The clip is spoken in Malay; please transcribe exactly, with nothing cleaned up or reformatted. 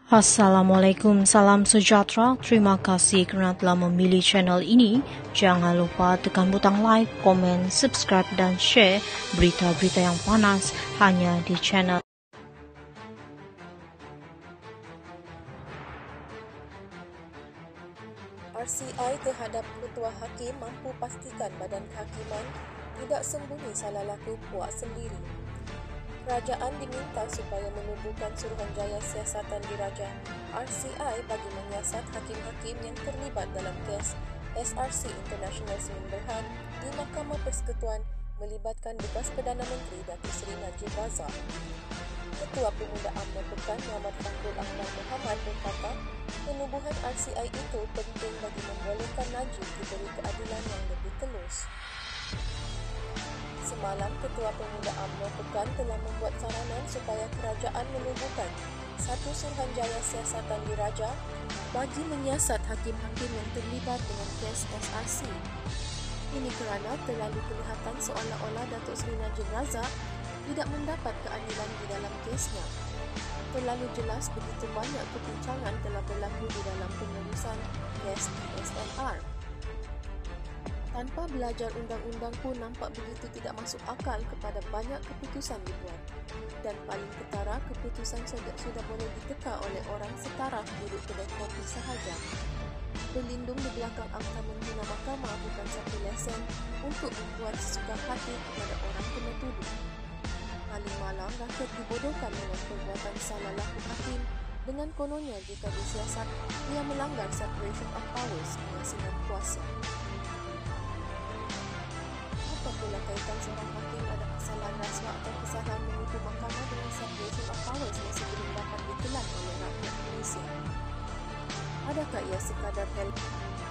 Assalamualaikum, salam sejahtera. Terima kasih kerana telah memilih channel ini. Jangan lupa tekan butang like, komen, subscribe dan share berita-berita yang panas hanya di channel. R C I terhadap Ketua Hakim mampu pastikan Badan Kehakiman tidak sembunyi salah laku puak sendiri. Kerajaan diminta supaya menubuhkan Suruhanjaya Siasatan Diraja R C I bagi menyiasat hakim-hakim yang terlibat dalam kes S R C International Senin Berhad di Mahkamah Persekutuan melibatkan bekas Perdana Menteri Datuk Seri Najib Razak. Ketua Pemuda UMNO Pekan Muhammad Fakhrul Ahmad Muhammad berkata, penubuhan R C I itu penting bagi membolehkan Najib diberi keadilan yang lebih telus. Semalam, Ketua Pemuda UMNO Pekan telah membuat saranan supaya kerajaan menubuhkan satu Suruhanjaya Siasatan Diraja bagi menyiasat hakim-hakim yang terlibat dengan kes S R C. Ini kerana terlalu kelihatan seolah-olah Datuk Seri Najib Razak tidak mendapat keadilan di dalam kesnya. Terlalu jelas begitu banyak kepincangan telah berlaku di dalam pengurusan kes S M R. Tanpa belajar undang-undang pun nampak begitu tidak masuk akal kepada banyak keputusan dibuat. Dan paling ketara, keputusan sudah, sudah boleh diteka oleh orang setaraf duduk kedai kopi sahaja. Berlindung di belakang akta menghina mahkamah bukan satu lesen untuk membuat sesuka hati kepada orang kena tuduh. Paling malam, rakyat dibodohkan dengan perbuatan salah laku hakim dengan kononnya jika disiasat ia melanggar separation of powers pengasingan kuasa. Apabila kaitan seorang hakim ada kesalahan rasuah atau kesalahan menuduh mahkamah dengan separation of powers masih belum dapat ditelan oleh rakyat Malaysia? Adakah ia sekadar hal